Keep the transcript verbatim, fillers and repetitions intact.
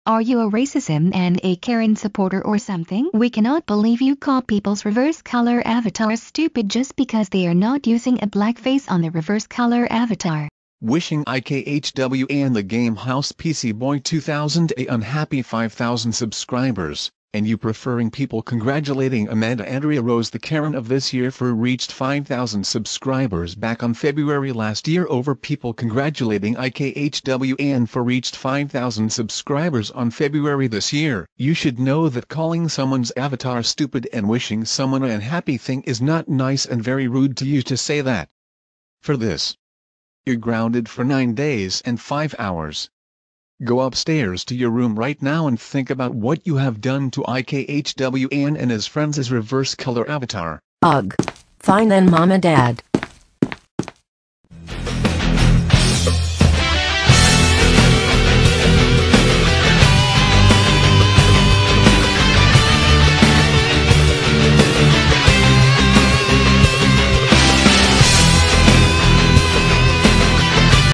Are you a racism and a Karen supporter or something? We cannot believe you call people's reverse color avatars stupid just because they are not using a blackface on the reverse color avatar. Wishing I K H W and the Game House P C Boy two thousand a unhappy five thousand subscribers, and you preferring people congratulating Amanda Andrea Rose the Karen of this year for reached five thousand subscribers back on February last year over people congratulating I K H W and for reached five thousand subscribers on February this year. You should know that calling someone's avatar stupid and wishing someone an unhappy thing is not nice and very rude to you to say that. For this, you're grounded for nine days and five hours. Go upstairs to your room right now and think about what you have done to I K H W and and his friends' reverse color avatar. Ugh. Fine then, Mom and Dad.